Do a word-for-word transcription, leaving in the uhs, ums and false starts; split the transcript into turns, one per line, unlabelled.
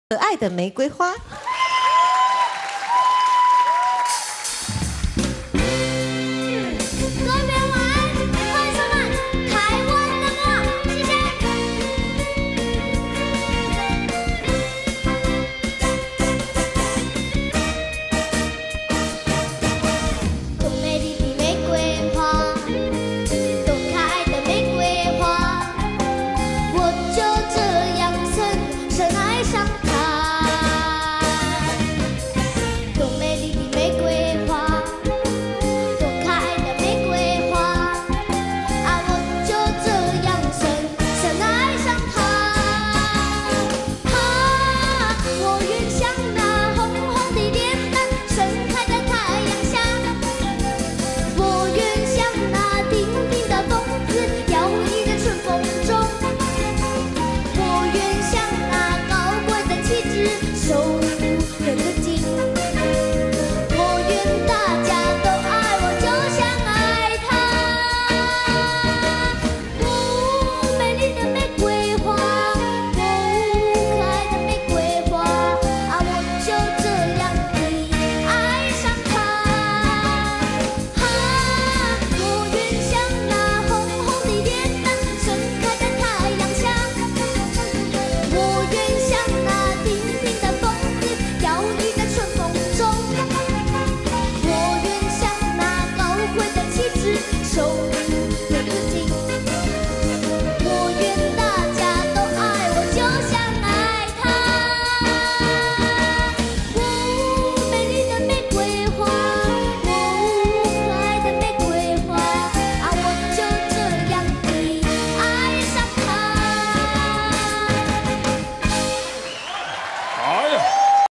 可爱的玫瑰花。
各位朋友晚安，欢迎收看台湾的梦，谢谢。多美丽的玫瑰花，多可爱的玫瑰花，我就这样深深爱上它。 多美丽的玫瑰花，多可爱的玫瑰花，啊，我就这样深深爱上它。啊，我愿像那红红的脸蛋盛开在太阳下，我愿像那顶顶的风子摇曳在春风中，我愿像那高贵的旗帜手。